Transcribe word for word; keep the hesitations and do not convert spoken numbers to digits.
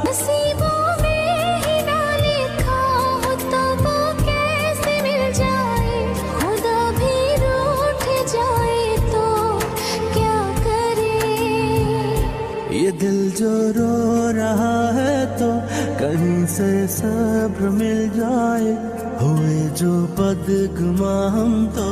नसीबों में ही ना लिखा हो तो वो कैसे मिल जाए, खुदा भी रूठ जाए तो क्या करे। ये दिल जो रो रहा है तो कहीं से सब्र मिल जाए, हुए जो बदगुमा हम तो